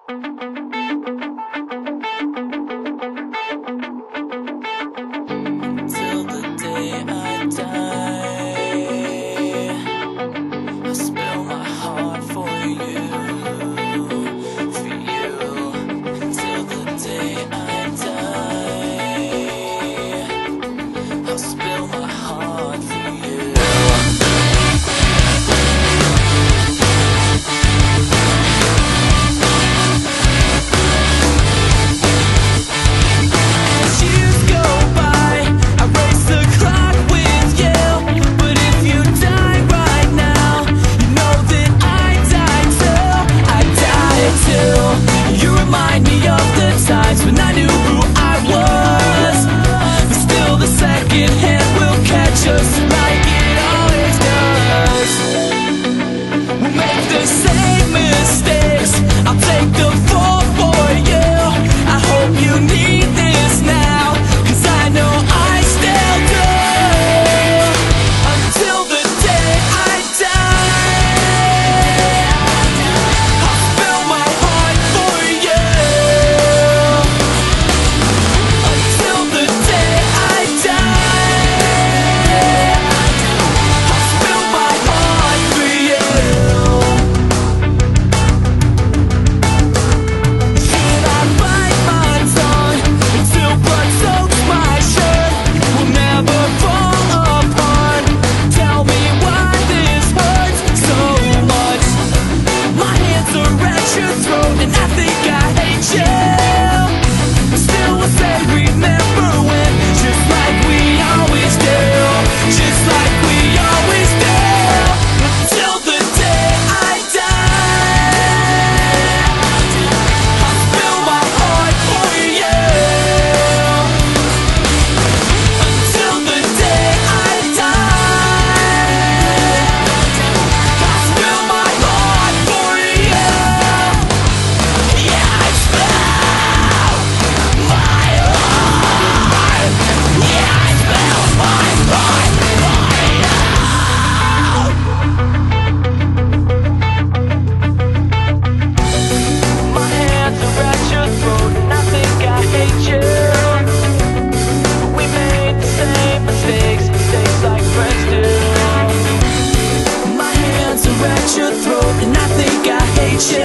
Till the day I die, I spill my heart for you, for you. Till the day I die, I'll spill my heart for you. When I knew who I was, but still the second hand will catch us like it always does. We'll make the same mistakes, I'll take the fall for you. I hope you need this now, 'cause I know I still do. Until the day I die, I'll spill my heart for you. Your throat, and I think I hate you.